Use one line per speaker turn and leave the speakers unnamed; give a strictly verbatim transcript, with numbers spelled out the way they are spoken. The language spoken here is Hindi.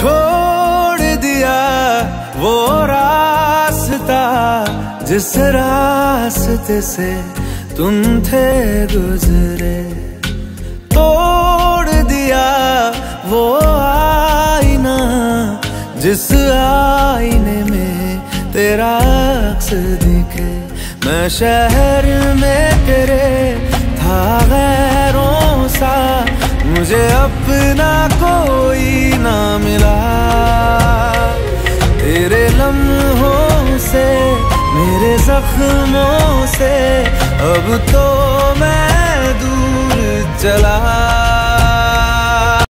छोड़ दिया वो रास्ता जिस रास्ते से तुम थे गुजरे, तोड़ दिया वो आईना जिस आईने में तेरा अक्स दिखे। मैं शहर में तेरे था गैरों सा, मुझे अपना कोई ना मिला। तेरे लम्हों से मेरे जख्मों से अब तो मैं दूर चला।